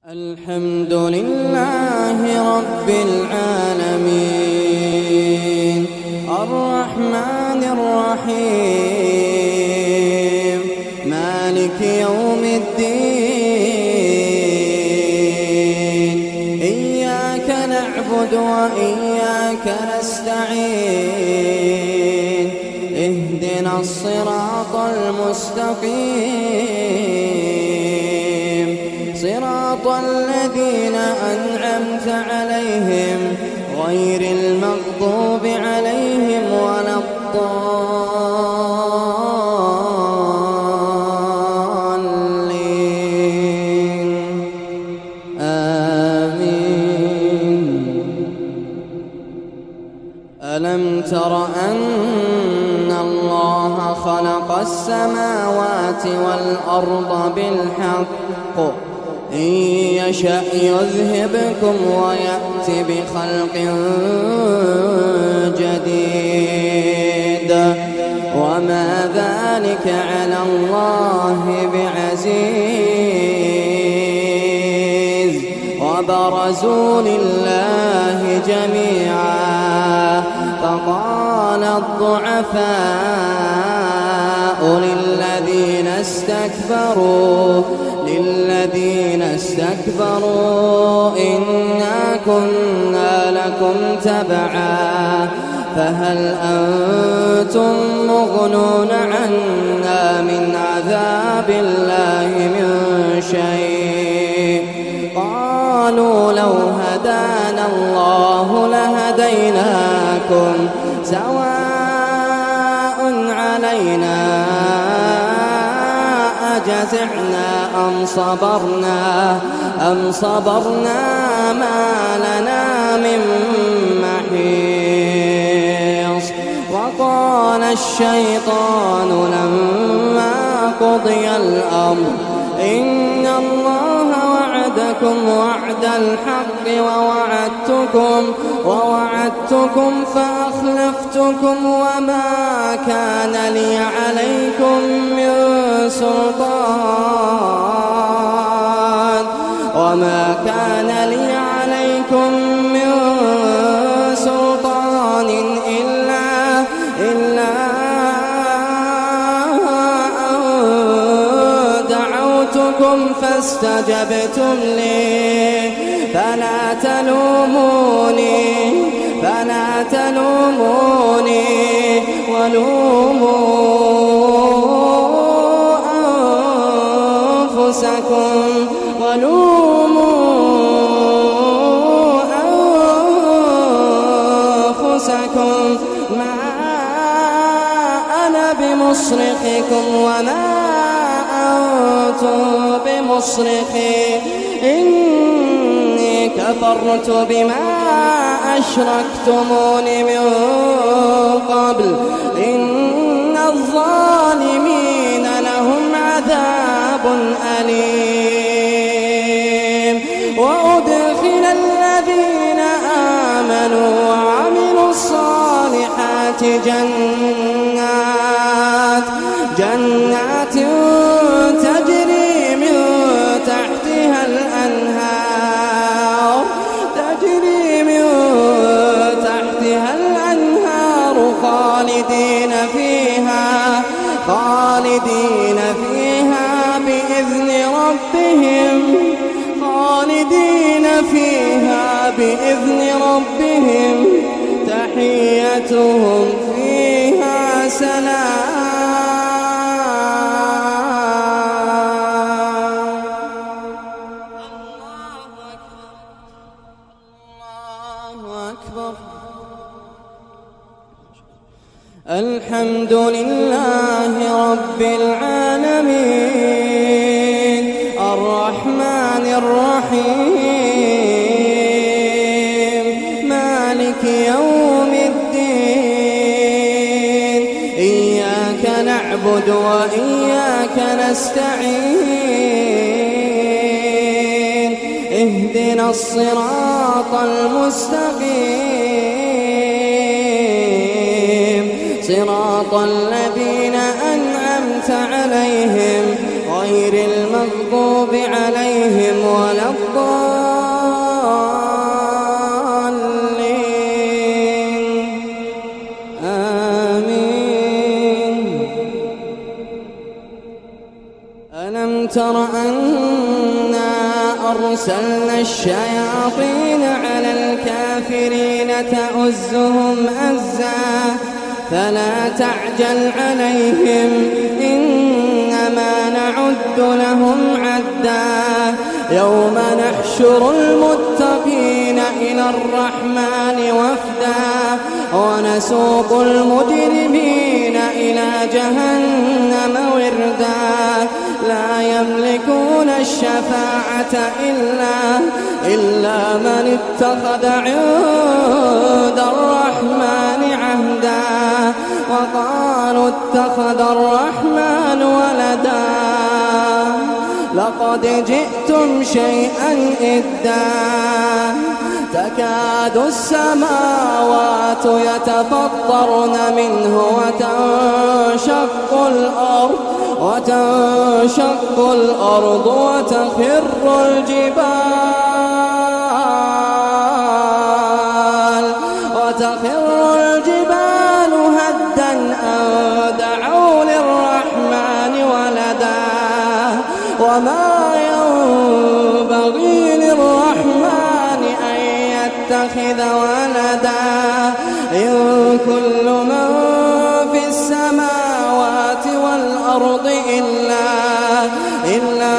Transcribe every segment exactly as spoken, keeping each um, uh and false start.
الحمد لله رب العالمين الرحمن الرحيم مالك يوم الدين إياك نعبد وإياك نستعين اهدنا الصراط المستقيم صراط الذين أنعمت عليهم غير المغضوب عليهم ولا الضالين آمين. ألم تر أن الله خلق السماوات والأرض بالحق إن يشأ يذهبكم ويأت بخلق جديد وما ذلك على الله بعزيز. وبرزوا لله جميعا فقال الضعفاء للذين استكبروا للذين استكبروا إنا كنا لكم تبعا فهل أنتم مغنون عنا من عذاب الله من شيء. قالوا لو هدانا الله لهديناكم سواء علينا أجزعنا أم صبرنا أم صبرنا ما لنا من محيص. وقال الشيطان لما قضي الأمر إن الله وعدكم وعد الحق ووعدتكم ووعدتكم فأخلفتكم وما كان لي عليكم من سلطان وما كان لي عليكم من سلطان إلا إلا أن دعوتكم فاستجبتم لي فلا تلوموني فلا تلوموني ولوموا أنفسكم ولوموا أنفسكم ما أنا بمصرخكم وما أنتم بمصرخي إني كفرت بما أشركتمون من قبل إن الظالمين لهم عذاب أليم. وأدخل الذين آمنوا وعملوا الصالحات جنات جنات تجري من تحتها الأنهار تجري من تحتها الأنهار خالدين فيها خالدين فيها بإذن ربهم خالدين فيها بإذن ربهم تحيتهم فيها سلام. الحمد لله رب العالمين الرحمن الرحيم مالك يوم الدين إياك نعبد وإياك نستعين اهدنا الصراط المستقيم صراط الذين أنعمت عليهم غير المغضوب عليهم ولا الضالين. أرسلنا الشياطين على الكافرين تؤزهم أزا فلا تعجل عليهم إنما نعد لهم عدا يوم نحشر المتقين إلى الرحمن وفدا ونسوق المجرمين إلى جهنم وردا لا يملكون الشفاعة إلا, إلا من اتخذ عند الرحمن عهدا وقالوا اتخذ الرحمن ولدا لقد جئتم شيئا إدا تكاد السماوات يتفطرن منه وتنشق الأرض وتنشق الأرض وتخر الجبال وتخر الجبال هدا أن دعوا للرحمن ولدا وما ينبغي للرحمن أن يتخذ ولدا إن كل من في السماوات والأرض إلا, إلا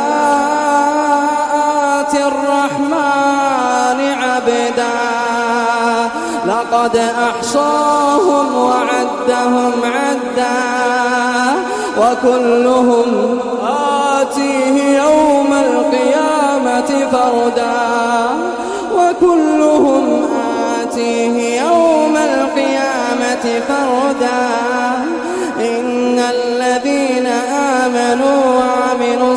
آتي الرحمن عبدا لقد أحصاهم وعدهم عدا وكلهم آتيه يوم القيامة فردا وكلهم آتيه يوم القيامة فردا إن الذين آمنوا وعملوا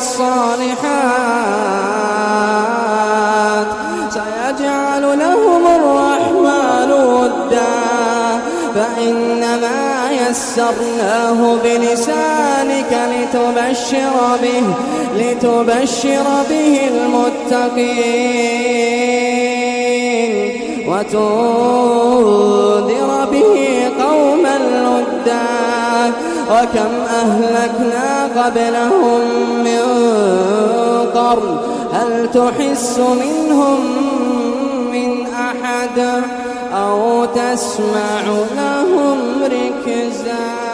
الصالحات سيجعل لهم الرحمن ودا فإنما يسرناه بلسانك لتبشر به, لتبشر به المتقين وتنذر به قوما لدا وكم أهلكنا قبلهم من قرن هل تحس منهم من أحد أو تسمع لهم ركزا.